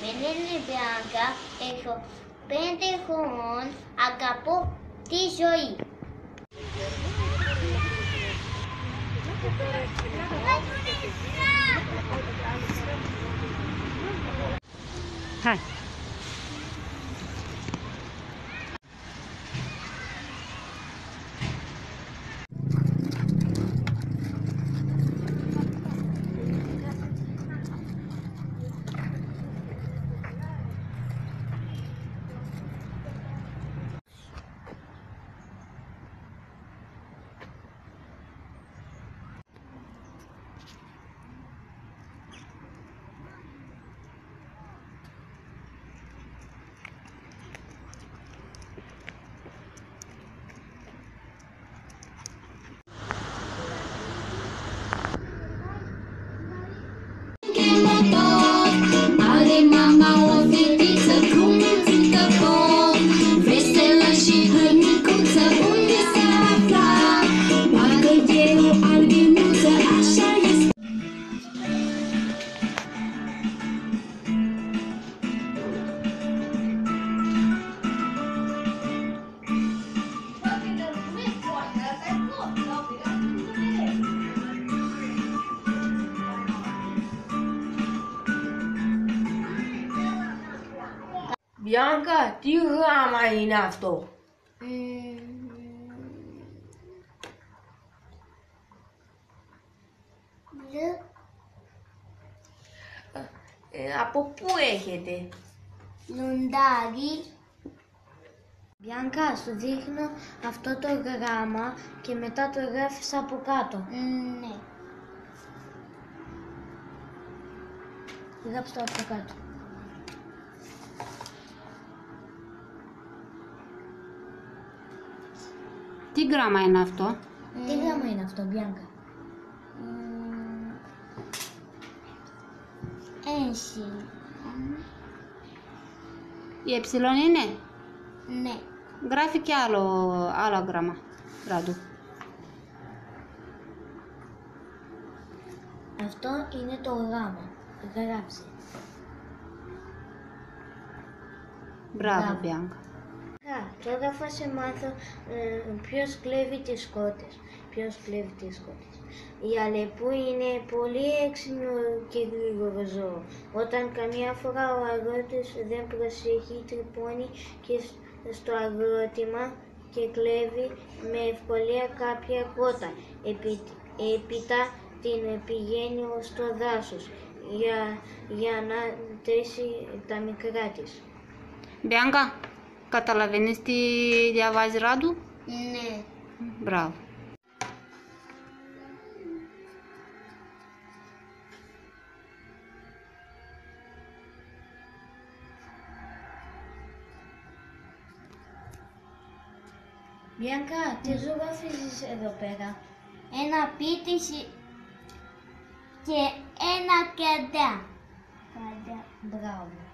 Με λένε Μπιάνκα, έχω 5 χρόνων, αγαπώ τη ζωή. Hai. Are mama o fetiță frunzică foc, veselă și hăinicuță, unde s-a aflat? Parcă e o albinuță, așa este. Bianca, τι γράμμα είναι αυτό? Από πού έχετε? Λουντάρι. Μπιάνκα, σου δείχνω αυτό το γράμμα και μετά το γράφεις από κάτω. Ναι. Γράψτε το από κάτω. Τι γράμμα είναι αυτό? Τι γράμμα είναι αυτό, Μπιάνκα? Ένσι. Η εψιλόν είναι? Ναι. Γράφει και άλλο γράμμα. Ράντου. Αυτό είναι το γράμμα. Γράψε. Μπράβο, Bianca. Τώρα θα σε μάθω ποιος κλέβει τις κότες. Ποιος κλέβει τις κότες. Η Αλεπού είναι πολύ έξυπνο και γρήγορο ζώο. Όταν καμιά φορά ο αγρότης δεν προσέχει, τρυπώνει και στο αγρότημα και κλέβει με ευκολία κάποια κότα. Έπειτα την πηγαίνει στο δάσος για να τρίσει τα μικρά της. Bianca, καταλαβαίνεις τι διαβάζει, Ράντου? Ναι. Μπράβο. Μπιάνκα, τι ζωγραφίζεις εδώ πέρα? Ένα πίτι και ένα καντά. Καντά, μπράβο.